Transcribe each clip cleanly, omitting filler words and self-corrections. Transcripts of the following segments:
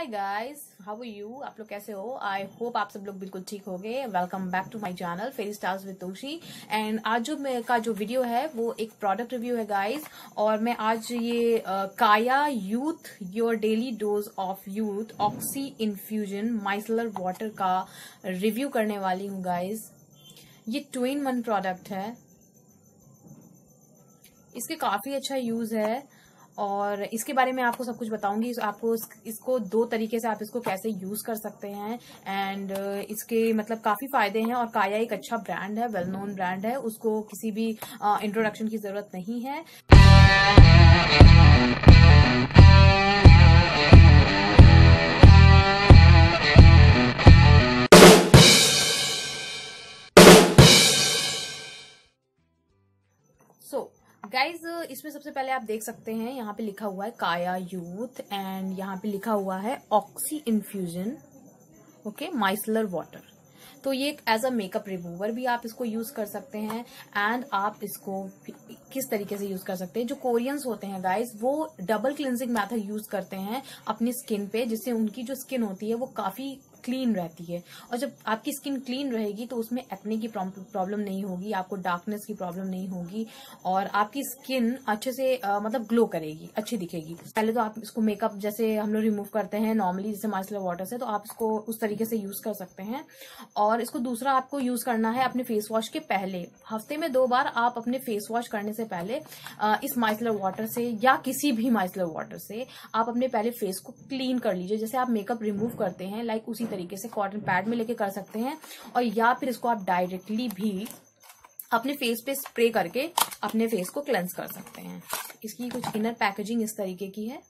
Hi guys, how are you? आप लोग कैसे हो? आई होप आप सब लोग बिल्कुल ठीक हो गए। Welcome back to my channel fairy stars with Toshi. And आज जो वीडियो है वो एक प्रोडक्ट रिव्यू है गाइस। और मैं आज ये Kaya youth your daily dose of youth oxy infusion micellar water का रिव्यू करने वाली हूँ गाइस। ये 2-in-1 प्रोडक्ट है। इसके काफी अच्छा यूज है और इसके बारे में आपको सब कुछ बताऊंगी। आपको इसको 2 तरीके से आप इसको कैसे यूज कर सकते हैं एंड इसके मतलब काफी फायदे हैं। और काया एक अच्छा ब्रांड है, वेल नोन ब्रांड है, उसको किसी भी इंट्रोडक्शन की जरूरत नहीं है। गाइज इसमें सबसे पहले आप देख सकते हैं यहाँ पे लिखा हुआ है काया यूथ एंड यहाँ पे लिखा हुआ है oxy infusion okay micellar water. तो ये एक एज अ मेकअप रिमूवर भी आप इसको यूज कर सकते हैं एंड आप इसको किस तरीके से यूज कर सकते हैं। जो कोरियंस होते हैं गाइज वो डबल क्लिनजिंग मेथड यूज करते हैं अपनी स्किन पे, जिससे उनकी जो स्किन होती है वो काफी क्लीन रहती है। और जब आपकी स्किन क्लीन रहेगी तो उसमें एक्ने की प्रॉब्लम नहीं होगी, आपको डार्कनेस की प्रॉब्लम नहीं होगी और आपकी स्किन अच्छे से मतलब ग्लो करेगी, अच्छी दिखेगी। पहले तो आप इसको मेकअप जैसे हम लोग रिमूव करते हैं नॉर्मली जैसे माइसलर वाटर से, तो आप इसको उस तरीके से यूज कर सकते हैं। और इसको दूसरा आपको यूज करना है अपने फेस वॉश के पहले। हफ्ते में 2 बार आप अपने फेस वॉश करने से पहले इस माइसलर वाटर से या किसी भी माइसलर वाटर से आप अपने पहले फेस को क्लीन कर लीजिए। जैसे आप मेकअप रिमूव करते हैं लाइक उसी तरीके से कॉटन पैड में लेके कर सकते हैं। और या फिर इसको आप डायरेक्टली भी अपने फेस पे स्प्रे करके अपने फेस को क्लेंस कर सकते हैं। इसकी कुछ इनर पैकेजिंग इस तरीके की है।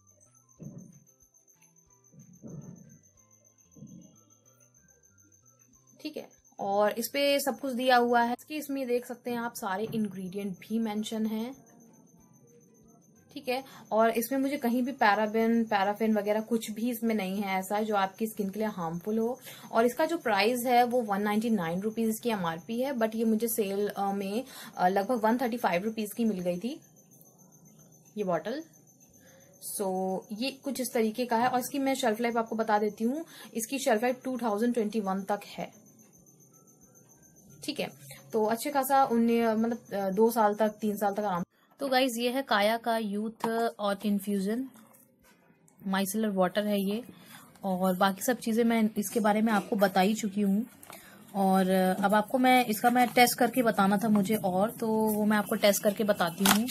ठीक है, और इस पे सब कुछ दिया हुआ है। इसमें देख सकते हैं आप सारे इंग्रेडिएंट भी मेंशन हैं। ठीक है, और इसमें मुझे कहीं भी पैराफिन वगैरह कुछ भी इसमें नहीं है ऐसा जो आपकी स्किन के लिए हार्मफुल हो। और इसका जो प्राइस है वो 199 रुपीज की एमआरपी है, बट ये मुझे सेल में लगभग 135 रुपीज की मिल गई थी ये बॉटल। सो ये कुछ इस तरीके का है। और इसकी मैं शेल्फ लाइफ आपको बता देती हूँ, इसकी शेल्फ लाइफ 2021 तक है। ठीक है, तो अच्छे खासा मतलब 2 साल तक 3 साल तक आराम। तो गाइज ये है काया का यूथ और इन्फ्यूजन माइसलर वाटर है ये। और बाकी सब चीजें मैं इसके बारे में आपको बता ही चुकी हूँ। और अब आपको मैं टेस्ट करके बताना था मुझे, और तो वो मैं आपको टेस्ट करके बताती हूँ।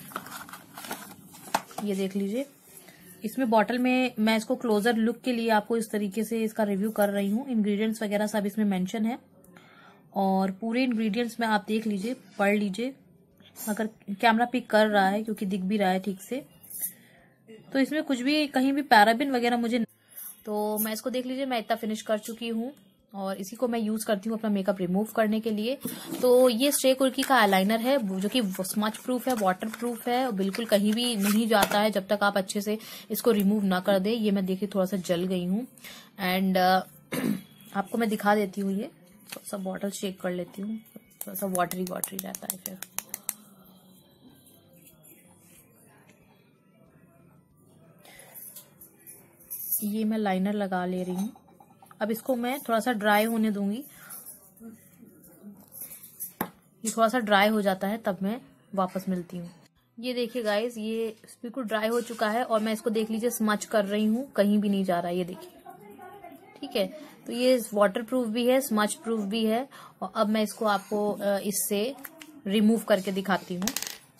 ये देख लीजिए, इसमें बॉटल में मैं इसको क्लोजर लुक के लिए आपको इस तरीके से इसका रिव्यू कर रही हूँ। इंग्रेडिएंट्स वगैरह सब इसमें मेंशन है और पूरे इंग्रेडिएंट्स में आप देख लीजिए, पढ़ लीजिए अगर कैमरा पिक कर रहा है, क्योंकि दिख भी रहा है ठीक से। तो इसमें कुछ भी कहीं भी पैराबिन वगैरह मुझे, तो मैं इसको देख लीजिए, मैं इतना फिनिश कर चुकी हूँ और इसी को मैं यूज करती हूँ अपना मेकअप रिमूव करने के लिए। तो ये स्टे कुर्की का आईलाइनर है जो कि स्मच प्रूफ है, वाटर प्रूफ है, बिल्कुल कहीं भी नहीं जाता है जब तक आप अच्छे से इसको रिमूव ना कर दे। ये मैं देखिए थोड़ा सा जल गई हूँ एंड आपको मैं दिखा देती हूँ। ये थोड़ा सा बॉटल शेक कर लेती हूँ, थोड़ा सा वाटरी रहता है फिर। ये मैं लाइनर लगा ले रही हूँ। अब इसको मैं थोड़ा सा ड्राई होने दूंगी। ये थोड़ा सा ड्राई हो जाता है तब मैं वापस मिलती हूँ। ये देखिए गाइस, ये बिल्कुल ड्राई हो चुका है और मैं इसको देख लीजिए स्मच कर रही हूँ, कहीं भी नहीं जा रहा है। ये देखिए, ठीक है। तो ये वाटर प्रूफ भी है, स्मच प्रूफ भी है। और अब मैं इसको आपको इससे रिमूव करके दिखाती हूँ।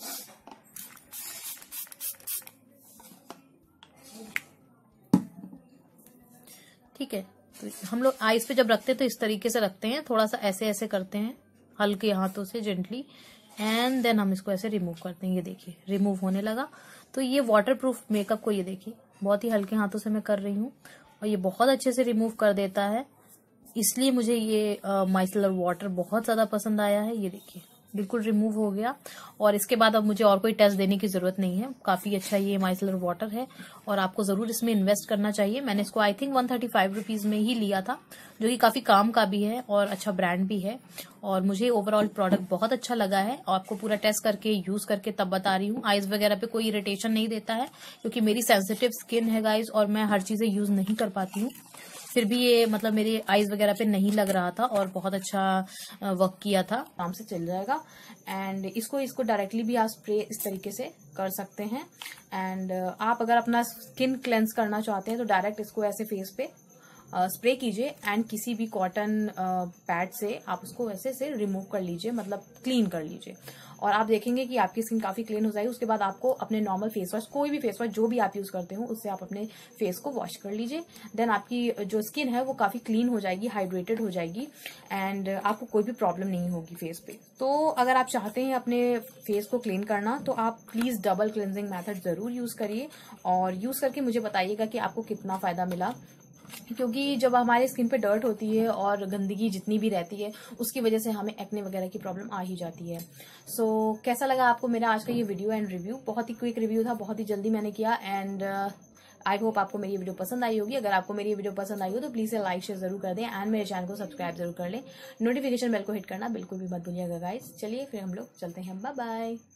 ठीक है, तो हम लोग आइस पे जब रखते हैं तो इस तरीके से रखते हैं, थोड़ा सा ऐसे ऐसे करते हैं हल्के हाथों से जेंटली, एंड देन हम इसको ऐसे रिमूव करते हैं। ये देखिए रिमूव होने लगा। तो ये वाटर प्रूफ मेकअप को ये देखिए बहुत ही हल्के हाथों से मैं कर रही हूँ और ये बहुत अच्छे से रिमूव कर देता है। इसलिए मुझे ये माइसलर वाटर बहुत ज्यादा पसंद आया है। ये देखिए बिल्कुल रिमूव हो गया। और इसके बाद अब मुझे और कोई टेस्ट देने की जरूरत नहीं है। काफी अच्छा ये माइसलर वाटर है और आपको जरूर इसमें इन्वेस्ट करना चाहिए। मैंने इसको आई थिंक 135 रुपीज में ही लिया था, जो कि काफी काम का भी है और अच्छा ब्रांड भी है। और मुझे ओवरऑल प्रोडक्ट बहुत अच्छा लगा है और आपको पूरा टेस्ट करके यूज करके तब बता रही हूँ। आईज वगैरह पे कोई इरिटेशन नहीं देता है, क्योंकि मेरी सेंसिटिव स्किन है गाइज और मैं हर चीजें यूज नहीं कर पाती हूँ। फिर भी ये मतलब मेरे आईज वगैरह पे नहीं लग रहा था और बहुत अच्छा वर्क किया था। आराम से चल जाएगा। एंड इसको डायरेक्टली भी आप स्प्रे इस तरीके से कर सकते हैं। एंड आप अगर अपना स्किन क्लेंस करना चाहते हैं तो डायरेक्ट इसको ऐसे फेस पे स्प्रे कीजिए एंड किसी भी कॉटन पैड से आप उसको ऐसे से रिमूव कर लीजिए, मतलब क्लीन कर लीजिए और आप देखेंगे कि आपकी स्किन काफी क्लीन हो जाएगी। उसके बाद आपको अपने नॉर्मल फेस वॉश, कोई भी फेस वॉश जो भी आप यूज करते हो, उससे आप अपने फेस को वॉश कर लीजिए। देन आपकी जो स्किन है वो काफी क्लीन हो जाएगी, हाइड्रेटेड हो जाएगी एंड आपको कोई भी प्रॉब्लम नहीं होगी फेस पे। तो अगर आप चाहते हैं अपने फेस को क्लीन करना तो आप प्लीज डबल क्लिनजिंग मेथड जरूर यूज करिए और यूज करके मुझे बताइएगा कि आपको कितना फायदा मिला। क्योंकि जब हमारे स्किन पे डर्ट होती है और गंदगी जितनी भी रहती है, उसकी वजह से हमें एक्ने वगैरह की प्रॉब्लम आ ही जाती है। सो कैसा लगा आपको मेरा आज का ये वीडियो एंड रिव्यू? बहुत ही क्विक रिव्यू था, बहुत ही जल्दी मैंने किया एंड आई होप आपको मेरी वीडियो पसंद आई होगी। अगर आपको मेरी वीडियो पसंद आई हो तो प्लीज लाइक शेयर जरूर कर दें एंड मेरे चैनल को सब्सक्राइब जरूर कर लें। नोटिफिकेशन बेल को हिट करना बिल्कुल भी मत भूलिएगा गाइस। चलिए फिर हम लोग चलते हैं, बाय बाय।